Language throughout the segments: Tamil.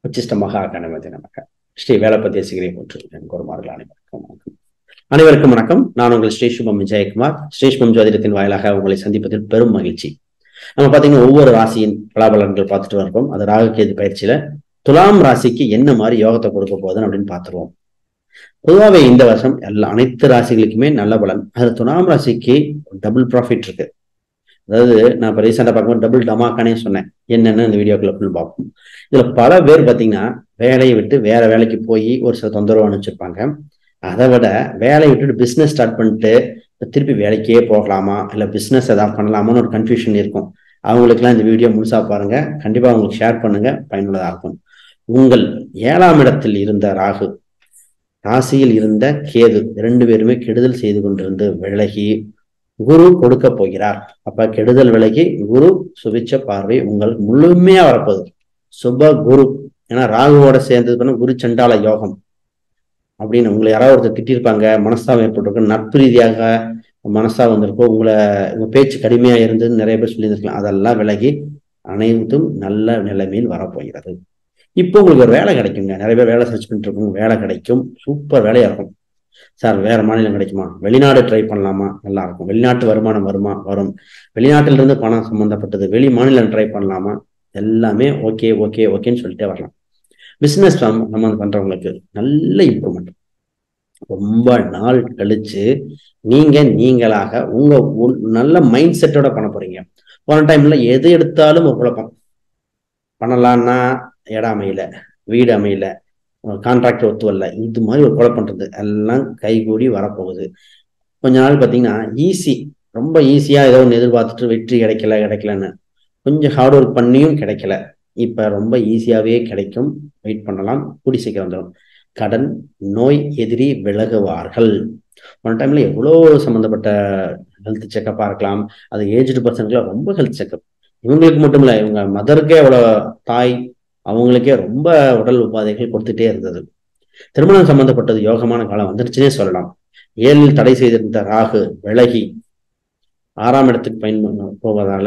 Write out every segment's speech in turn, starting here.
உச்சிஷ்ட மகா கணபதி நமக. ஸ்ரீ வேலப்பத்திய சிகிரை போற்று குருமார்கள் அனைவருக்கும் வணக்கம். அனைவருக்கும் வணக்கம். நான் உங்கள் ஸ்ரீ சுபம் விஜயகுமார். ஸ்ரீ சுபம் ஜோதிடத்தின் வாயிலாக உங்களை சந்திப்பதில் பெரும் மகிழ்ச்சி. நம்ம பார்த்தீங்கன்னா ஒவ்வொரு ராசியின் பலாபலன்கள் பார்த்துட்டு வரப்போம். அது ராகுகேது பயிற்சியில துலாம் ராசிக்கு என்ன மாதிரி யோகத்தை கொடுக்க போகுதுன்னு அப்படின்னு பார்த்துருவோம். பொதுவாகவே இந்த வருஷம் அனைத்து ராசிகளுக்குமே நல்ல பலன். அது துலாம் ராசிக்கு டபுள் ப்ராஃபிட் இருக்கு. அதாவது நான் இப்போ ரீசெண்டாக பார்க்கும்போது டபுள் டமாக்கானே சொன்னேன். என்னென்னு இந்த வீடியோக்குள்ள ஃபுல் பார்ப்போம். இதுல பல பேர் பார்த்தீங்கன்னா வேலையை விட்டு வேற வேலைக்கு போய் ஒரு சில தொந்தரவு அனுப்பிச்சிருப்பாங்க. அதை விட வேலையை விட்டுட்டு பிஸ்னஸ் ஸ்டார்ட் பண்ணிட்டு திருப்பி வேலைக்கே போகலாமா இல்லை பிஸ்னஸ் எதாவது பண்ணலாமான்னு ஒரு கன்ஃபியூஷன் இருக்கும். அவங்களுக்குலாம் இந்த வீடியோ முழுசா பாருங்க. கண்டிப்பா அவங்களுக்கு ஷேர் பண்ணுங்க, பயனுள்ளதாக இருக்கும். உங்கள் 7ஆம் இடத்தில் இருந்த ராகு, ராசியில் இருந்த கேது 2 பேருமே கெடுதல் செய்து கொண்டிருந்து விலகி குரு கொடுக்க போகிறார். அப்ப கெடுதல் விலகி குரு சுபிச்ச பார்வை உங்களுக்கு முழுமையா வரப்போகுது. சுப குரு. ஏன்னா ராகுவோட சேர்ந்தது பண்ண குரு சண்டால யோகம் அப்படின்னு உங்களை யாராவது ஒருத்தர் திட்டிருப்பாங்க, மனஸ்தாபம் ஏற்பட்டிருக்கும், நட்பு ரீதியாக மனசா வந்திருக்கும், உங்க பேச்சு கடுமையா இருந்தது நிறைய பேர் சொல்லியிருக்கலாம். அதெல்லாம் விலகி அனைத்தும் நல்ல நிலைமையில் வரப்போகிறது. இப்போ உங்களுக்கு ஒரு வேலை கிடைக்குங்க. நிறைய பேர் வேலை சர்ச் பண்ணிட்டு இருக்கோம், வேலை கிடைக்கும், சூப்பர் வேலையா இருக்கும். சார் வேற மாநிலம் கிடைக்குமா, வெளிநாடு ட்ரை பண்ணலாமா, நல்லா இருக்கும், வெளிநாட்டு வருமானம் வரும், வெளிநாட்டில இருந்து பணம் சம்பந்தப்பட்டது, வெளி மாநிலம் ட்ரை பண்ணலாமா, எல்லாமே ஓகே ஓகே ஓகேன்னு சொல்லிட்டே வரலாம். பிசினஸ் நம்ம பண்றவங்களுக்கு நல்ல இம்ப்ரூவ்மெண்ட். ரொம்ப நாள் கழிச்சு நீங்களாக உங்க நல்ல மைண்ட் செட்டோட பண்ண போறீங்க. போன டைம்ல எது எடுத்தாலும் ஒரு குழப்பம். பண்ணலான்னா இடம் அமையல, வீடு அமையல, கான்ட்ராக்ட் ஒத்து வரல, இது மாதிரி ஒரு குழப்பம் பண்றது எல்லாம் கைகூடி வரப்போகுது. கொஞ்ச நாள் பார்த்தீங்கன்னா ஈஸி, ரொம்ப ஈஸியா ஏதோ ஒன்று எதிர்பார்த்துட்டு வெற்றி கிடைக்கலன்னு கொஞ்சம் ஹார்ட் ஒர்க் பண்ணியும் கிடைக்கல. இப்ப ரொம்ப ஈஸியாவே கிடைக்கும். வெயிட் பண்ணலாம், கூடி சீக்கிரம் வந்துடும். கடன் நோய் எதிரி விலகுவார்கள். ஒன் டைம்ல எவ்வளோ சம்மந்தப்பட்ட ஹெல்த் செக்கப்பா இருக்கலாம். அது ஏஜ்டு பர்சனுக்குலாம் ரொம்ப ஹெல்த் செக்கப். இவங்களுக்கு மட்டும் இல்லை, இவங்க மதருக்கே எவ்வளோ, தாய் அவங்களுக்கே ரொம்ப உடல் உபாதைகள் கொடுத்துட்டே இருந்தது. திருமணம் சம்பந்தப்பட்டது யோகமான காலம் வந்துருச்சுன்னே சொல்லலாம். 7 தடை செய்திருந்த ராகு விலகி 6ஆம் இடத்துக்கு போவதால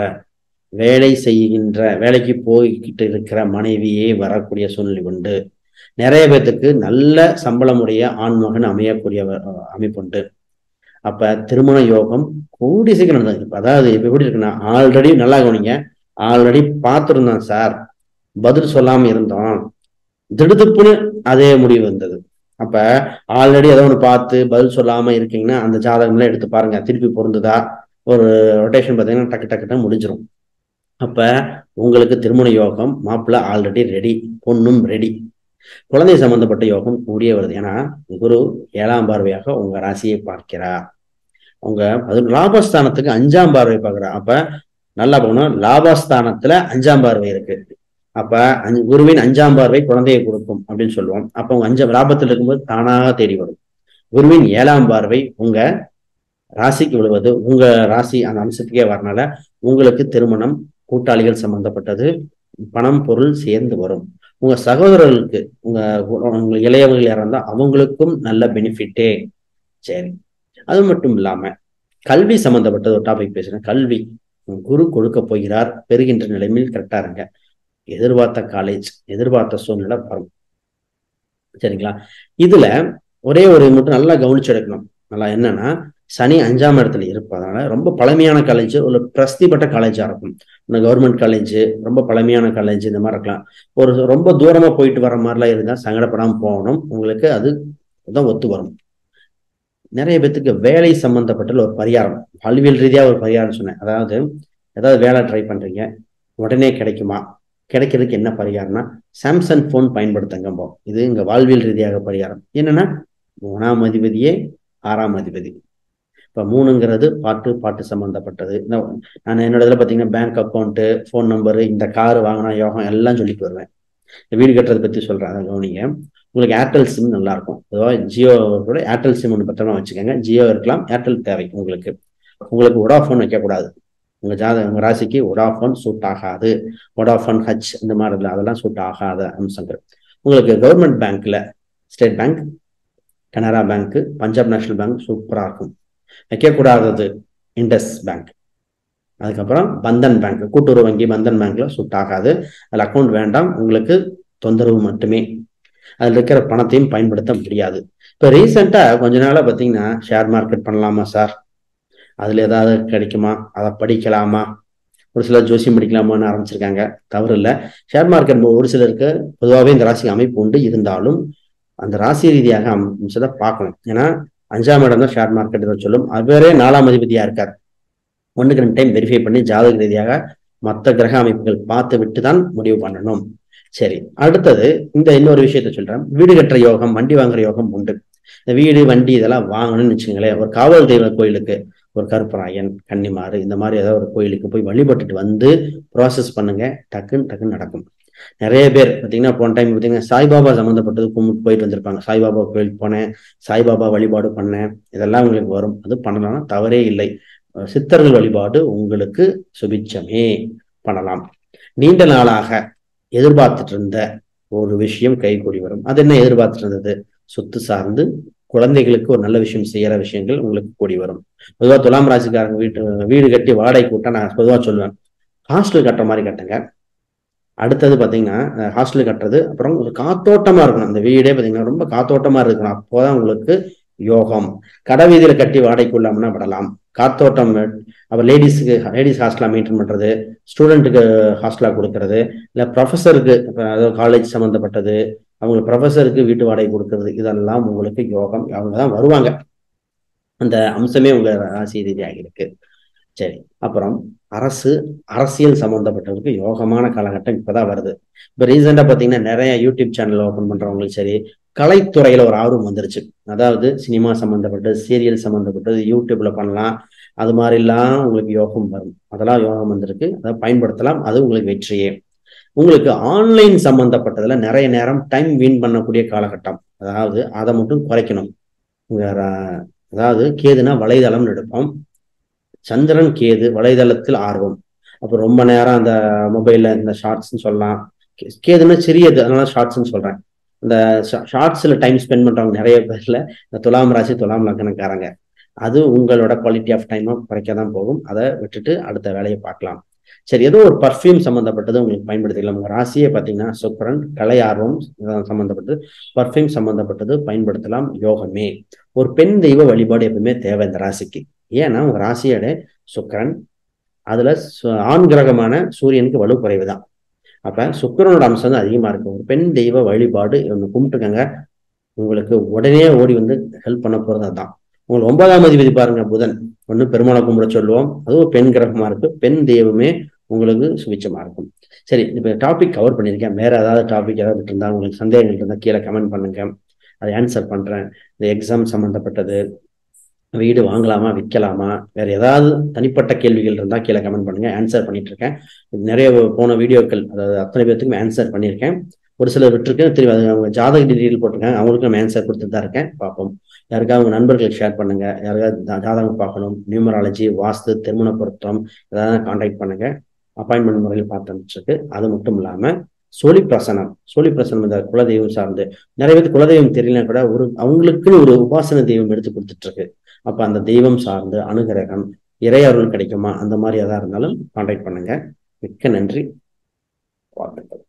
வேலைக்கு போய்கிட்டு இருக்கிற மனைவியே வரக்கூடிய சூழ்நிலை உண்டு. நிறைய பேர்த்துக்கு நல்ல சம்பளமுடைய ஆண்மகன் அமையக்கூடிய அமைப்புண்டு. அப்ப திருமண யோகம் கூடி சீக்கிரம் நடந்தது. அதாவது இப்ப எப்படி இருக்குன்னா, ஆல்ரெடி நல்லா கவனிங்க, ஆல்ரெடி பார்த்துருந்தோம் சார், பதில் சொல்லாம இருந்தோம், திடுதுப்புன்னு அதே முடிவு வந்தது. அப்ப ஆல்ரெடி ஏதோ ஒன்று பார்த்து பதில் சொல்லாம இருக்கீங்கன்னா அந்த ஜாதகம்லாம் எடுத்து பாருங்க, திருப்பி பொருந்துதா, ஒரு ரொட்டேஷன் பார்த்தீங்கன்னா டக்கு டக்குன்னு முடிஞ்சிடும். அப்ப உங்களுக்கு திருமண யோகம், மாப்பிள்ள ஆல்ரெடி ரெடி, பொண்ணும் ரெடி. குழந்தை சம்பந்தப்பட்ட யோகம் கூடிய வருது. ஏன்னா குரு 7ஆம் பார்வையாக உங்க ராசியை பார்க்கிறார். உங்க அது லாபஸ்தானத்துக்கு 5ஆம் பார்வை பார்க்கிறார். அப்ப நல்லா போகணும், லாபஸ்தானத்துல 5ஆம் பார்வை இருக்கு. அப்ப குருவின் 5ஆம் பார்வை குழந்தையை கொடுக்கும் அப்படின்னு சொல்லுவோம். அப்ப உங்க 5 லாபத்தில் இருக்கும்போது தானாக தேடி வரும். குருவின் 7ஆம் பார்வை உங்க ராசிக்கு விழுவது, உங்க ராசி அந்த அம்சத்துக்கே வரனால உங்களுக்கு திருமணம், கூட்டாளிகள் சம்பந்தப்பட்டது, பணம் பொருள் சேர்ந்து வரும். உங்க சகோதரர்களுக்கு, உங்க இளையவர்கள் யாரா இருந்தா அவங்களுக்கும் நல்ல பெனிஃபிட்டே. சரி, அது மட்டும் இல்லாம கல்வி சம்பந்தப்பட்டது ஒரு டாபிக் பேசுறேன். கல்வி குரு கொடுக்க போகிறார். பெறுகின்ற நிலைமையில் கரெக்டா இருங்க. எதிர்பார்த்த காலேஜ், எதிர்பார்த்த சூழ்நிலை வரும். சரிங்களா? இதுல ஒரே ஒரு மட்டும் நல்லா கவனிச்சு எடுக்கணும். நல்லா என்னன்னா, சனி 5ஆம் இடத்துல இருப்பதனால ரொம்ப பழமையான காலேஜ், ஒரு பிரசித்தி பெற்ற காலேஜா இருக்கும். கவர்மெண்ட் காலேஜ், ரொம்ப பழமையான காலேஜ், இந்த மாதிரி இருக்கலாம். ஒரு ரொம்ப தூரமா போயிட்டு வர மாதிரிலாம் இருந்தா சங்கடப்படாம போகணும். உங்களுக்கு அதுதான் ஒத்து வரும். நிறைய பேத்துக்கு வேலை சம்பந்தப்பட்ட ஒரு பரிகாரம், வாழ்வியல் ரீதியா ஒரு பரிகாரம் சொன்னேன். அதாவது ஏதாவது வேலை ட்ரை பண்றீங்க, உடனே கிடைக்குமா, கிடைக்கிறதுக்கு என்ன பரிகாரம்னா சாம்சங் போன் பயன்படுத்துங்க. இது இங்க வாழ்வியல் ரீதியாக பரிகாரம். என்னன்னா 3ஆம் அதிபதியே 6ஆம் அதிபதி. இப்ப 3ங்கிறது பாட்டு சம்பந்தப்பட்டது. நான் என்னோட இதுல பாத்தீங்கன்னா பேங்க் அக்கௌண்ட், போன் நம்பரு, இந்த காரு வாங்கினா யோகம் எல்லாம் சொல்லிட்டு வருவேன். வீடு கட்டுறதை பத்தி சொல்றேன், அதை கவனிங்க. உங்களுக்கு ஏர்டெல் சிம் நல்லா இருக்கும். அதாவது ஜியோ கூட ஏர்டெல் சிம் ஒன்று பத்திரமா வச்சுக்கோங்க. ஜியோ இருக்கலாம், ஏர்டெல் தேவை உங்களுக்கு. வோடாஃபோன் வைக்கக்கூடாது. உங்க ராசிக்கு வோடாஃபோன் சூட் ஆகாது. வோடாஃபோன் ஹச் இந்த மாதிரி அதெல்லாம் சூட் ஆகாத அம்சங்கள். உங்களுக்கு கவர்மெண்ட் பேங்க்ல State Bank, Canara bank, Punjab national bank சூப்பரா இருக்கும். வைக்கக்கூடாதது இண்டஸ் பேங்க், அதுக்கப்புறம் பந்தன் பேங்க், கூட்டுறவு வங்கி, பந்தன் பேங்க்ல சூட் ஆகாது. அதில் அக்கௌண்ட் வேண்டாம். உங்களுக்கு தொந்தரவு மட்டுமே. அதுல இருக்கிற பணத்தையும் பயன்படுத்த முடியாது. இப்ப ரீசெண்டா கொஞ்ச நாளா பாத்தீங்கன்னா, ஷேர் மார்க்கெட் பண்ணலாமா சார், அதுல ஏதாவது கிடைக்குமா, அதை படிக்கலாமா, ஒரு சிலர் ஜோசியம் படிக்கலாமான்னு ஆரம்பிச்சிருக்காங்க. தவறு இல்லை. ஷேர் மார்க்கெட் ஒரு சிலருக்கு பொதுவாகவே இந்த ராசி அமைப்பு உண்டு. இருந்தாலும் அந்த ராசி ரீதியாக அம்சத்தை பார்க்கணும். ஏன்னா 5ஆம் இடம் தான் ஷேர் மார்க்கெட் இதை சொல்லும். அவரே 4ஆம் அதிபதியா இருக்கார். 1க்கு 2 டைம் வெரிஃபை பண்ணி ஜாதக ரீதியாக மற்ற கிரக அமைப்புகள் பார்த்து விட்டு தான் முடிவு பண்ணணும். சரி, அடுத்தது இந்த இன்னொரு விஷயத்த சொல்றேன். வீடு கட்டுற யோகம், வண்டி வாங்குற யோகம் உண்டு. இந்த வீடு வண்டி இதெல்லாம் வாங்கணும்னு வச்சுக்கோங்களேன், ஒரு காவல் தெய்வ கோயிலுக்கு, ஒரு கருப்பராயன், கன்னிமாறு, இந்த மாதிரி ஏதாவது ஒரு கோயிலுக்கு போய் வழிபட்டுட்டு வந்து ப்ராசஸ் பண்ணுங்க. டக்குன்னு டக்குன்னு நடக்கும். நிறைய பேர் பார்த்தீங்கன்னா, போன டைம் பார்த்தீங்கன்னா சாய்பாபா சம்மந்தப்பட்டது கும்பிட்டு போயிட்டு வந்திருப்பாங்க. சாய்பாபா கோயிலுக்கு போனேன், சாய்பாபா வழிபாடு பண்ணேன், இதெல்லாம் உங்களுக்கு வரும். அது பண்ணலாம்னா தவறே இல்லை. சித்தர்கள் வழிபாடு உங்களுக்கு சுபிட்சமே, பண்ணலாம். நீண்ட நாளாக எதிர்பார்த்துட்டு இருந்த ஒரு விஷயம் கைகூடி வரும். அது என்ன எதிர்பார்த்துட்டு இருந்தது? சொத்து சார்ந்து குழந்தைகளுக்கு ஒரு நல்ல விஷயம் செய்யற விஷயங்கள் உங்களுக்கு கூடி வரும். பொதுவாக துலாம் ராசிக்காரங்க வீடு கட்டி வாடகை கூட்ட நான் பொதுவாக சொல்லுவேன், ஹாஸ்டல் கட்டுற மாதிரி கட்டுங்க. அடுத்தது பார்த்தீங்கன்னா, ஹாஸ்டல் கட்டுறது, அப்புறம் ஒரு காத்தோட்டமா இருக்கணும். அந்த வீடே பார்த்தீங்கன்னா ரொம்ப காத்தோட்டமா இருக்கணும். அப்போதான் உங்களுக்கு யோகம். கடை வீதியில கட்டி வாடகைக்கு இல்லாமனா விடலாம். காத்தோட்டம், அப்புறம் லேடிஸ் ஹாஸ்டலா மெயின்டைன் பண்றது, ஸ்டூடெண்ட்டுக்கு ஹாஸ்டலா கொடுக்கறது, இல்லை ப்ரொஃபஸருக்கு, அதாவது காலேஜ் சம்மந்தப்பட்டது, அவங்களுக்கு ப்ரொஃபஸருக்கு வீட்டு வாடகை கொடுக்கறது, இதெல்லாம் உங்களுக்கு யோகம். அவங்க தான் வருவாங்க. அந்த அம்சமே உங்க ராசி ரீதியாக இருக்கு. சரி, அப்புறம் அரசியல் சம்பந்தப்பட்டவருக்கு யோகமான காலகட்டம் இப்பதான் வருது. இப்ப ரீசெண்டா பாத்தீங்கன்னா நிறைய யூடியூப் சேனல் ஓபன் பண்றவங்களுக்கு சரி, கலைத்துறையில ஒரு ஆர்வம் வந்துருச்சு. அதாவது சினிமா சம்பந்தப்பட்டது, சீரியல் சம்பந்தப்பட்டது யூடியூப்ல பண்ணலாம். அது மாதிரிலாம் உங்களுக்கு யோகம் வரும். அதெல்லாம் யோகம் வந்திருக்கு, அதை பயன்படுத்தலாம். அது உங்களுக்கு வெற்றியே. உங்களுக்கு ஆன்லைன் சம்பந்தப்பட்டதுல நிறைய நேரம் டைம் வீண் பண்ணக்கூடிய காலகட்டம். அதாவது அதை மட்டும் குறைக்கணும். அதாவது கேதுனா வலைதளம் எடுப்போம். சந்திரன் கேது வலைதளத்தில் ஆர்வம். அப்போ ரொம்ப நேரம் அந்த மொபைல்ல இந்த ஷார்ட்ஸ்ன்னு சொல்லலாம். கேதுன்னா சிறியது, அதனால ஷார்ட்ஸ்ன்னு சொல்றேன். இந்த ஷார்ட்ஸ்ல டைம் ஸ்பெண்ட் பண்றவங்க நிறைய பேர்ல இந்த துலாம் ராசி, துலாம் லக்னக்காரங்க. அது உங்களோட குவாலிட்டி ஆஃப் டைமை குறைக்க தான் போகும். அதை விட்டுட்டு அடுத்த வேலையை பார்க்கலாம். சரி, ஏதோ ஒரு பர்ஃப்யூம் சம்மந்தப்பட்டது உங்களுக்கு பயன்படுத்திக்கலாம். உங்க ராசியை பார்த்தீங்கன்னா சுக்கிரன், கலை ஆர்வம் சம்மந்தப்பட்டது, பர்ஃப்யூம் சம்மந்தப்பட்டது பயன்படுத்தலாம். யோகமே. ஒரு பெண் தெய்வ வழிபாடு எப்பவுமே தேவை இந்த ராசிக்கு. ஏன்னா உங்க ராசியோட சுக்கிரன், அதுல ஆண் கிரகமான சூரியனுக்கு வலு குறைவு தான். அப்ப சுக்கிரனோட அம்சம் தான் அதிகமா இருக்கு. ஒரு பெண் தெய்வ வழிபாடு ஒன்று கும்பிட்டுக்கங்க, உங்களுக்கு உடனே ஓடி வந்து ஹெல்ப் பண்ண போறது அதுதான். உங்களுக்கு 9ஆம் அதிபதி பாருங்க, புதன். ஒண்ணு பெருமாளை கும்பிட சொல்லுவோம், அதுவும் பெண் கிரகமா இருக்கு. பெண் தெய்வமே உங்களுக்கு சுபிச்சமா இருக்கும். சரி, இப்ப டாபிக் கவர் பண்ணியிருக்கேன். வேற ஏதாவது டாபிக் ஏதாவது இருந்தா, உங்களுக்கு சந்தேகங்கள் இருந்தால் கீழே கமெண்ட் பண்ணுங்க, அதை ஆன்சர் பண்றேன். இந்த எக்ஸாம் சம்பந்தப்பட்டது, வீடு வாங்கலாமா விற்கலாமா, வேற ஏதாவது தனிப்பட்ட கேள்விகள் இருந்தால் கீழே கமெண்ட் பண்ணுங்க, ஆன்சர் பண்ணிட்டு இருக்கேன். நிறைய போன வீடியோக்கள், அதாவது அத்தனை பேர்த்துக்கும் ஆன்சர் பண்ணியிருக்கேன். ஒரு சிலர் விட்டுருக்கேன், திரும்பி அது அவங்க ஜாதக டீட்டெயில் போட்டிருக்காங்க, அவங்களுக்கும் நம்ம ஆன்சர் கொடுத்துட்டு தான் இருக்கேன். பார்ப்போம். யாருக்காவது உங்க நண்பர்களுக்கு ஷேர் பண்ணுங்க. யாருக்காவது ஜாதகம் பார்க்கணும், நியூமராலஜி, வாஸ்து, திருமண பொருத்தம், ஏதாவது கான்டாக்ட் பண்ணுங்க. அப்பாயின்மெண்ட் முறையில் பார்த்து அனுப்பிச்சிருக்கு. அது மட்டும் இல்லாம சோழி பிரசனம் இந்த குலதெய்வம் சார்ந்து நிறைய பேருக்கு குலதெய்வம் தெரியலனா கூட அவங்களுக்குன்னு ஒரு உபாசன தெய்வம் எடுத்து கொடுத்துட்டு இருக்கு. அப்ப அந்த தெய்வம் சார்ந்து அனுகிரகம், இறையருள் கிடைக்குமா, அந்த மாதிரி எதா இருந்தாலும் கான்டாக்ட் பண்ணுங்க. மிக்க நன்றி. வாழ்த்துக்கள்.